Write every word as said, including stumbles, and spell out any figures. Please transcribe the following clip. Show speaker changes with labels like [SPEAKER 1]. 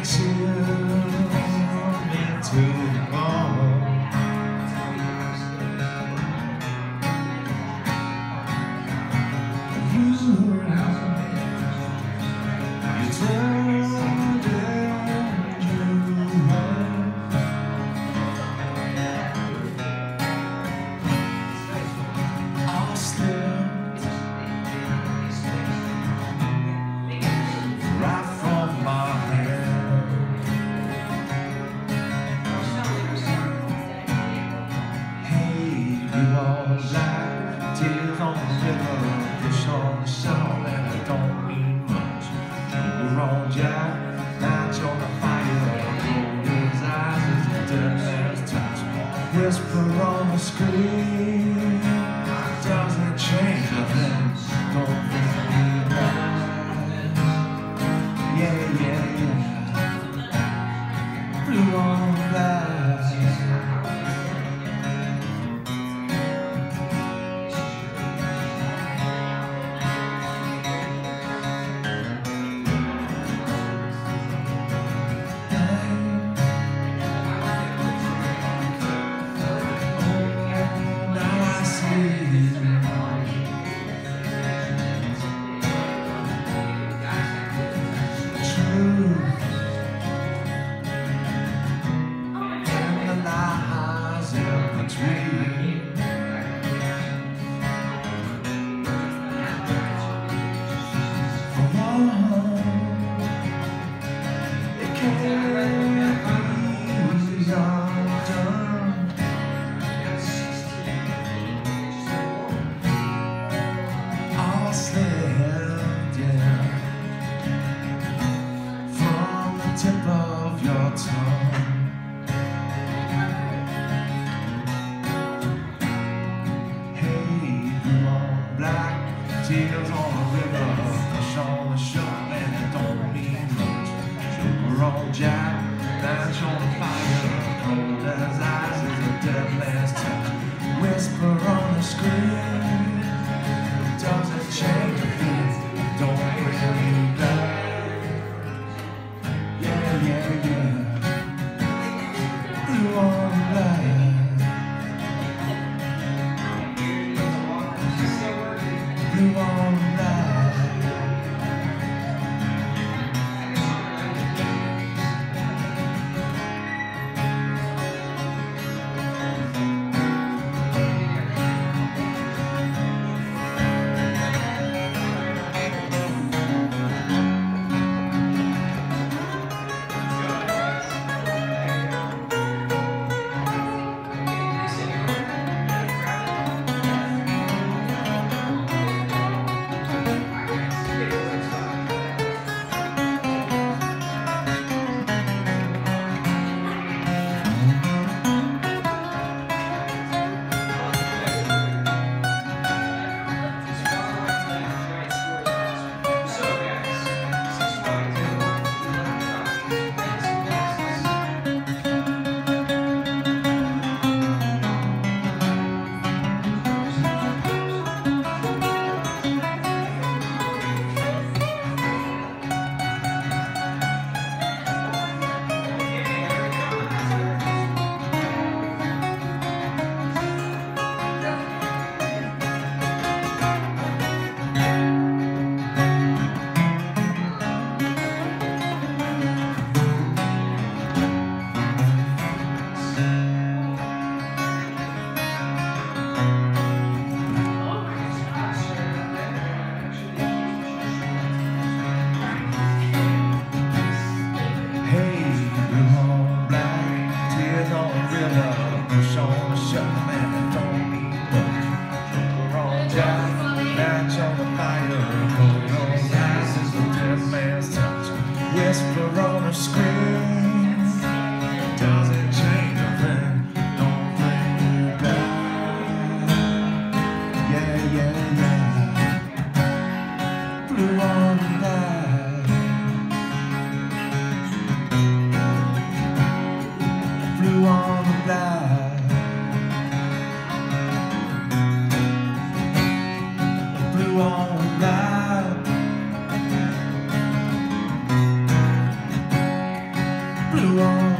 [SPEAKER 1] Whisper on the screen doesn't change a thing. Don't think me back. Yeah, yeah, yeah. Blue on black. Tip of your tongue. Hey, blue on black, tears on the river, push on the shore, and it don't mean much. Sugar on Jack, match on the fire, cold as ice is a dead man's touch. Whisper on the screen, doesn't change a thing. Don't bring me back. Yeah, yeah. Blue on black. Blue on black. Push on the shelf and it don't mean much. Sugar on Jack, match on the fire, cold on ice is a dead man's touch. Whisper on the screen doesn't change a thing. Don't bring me back. Yeah, yeah, yeah. Blue on black. Blue on black. who are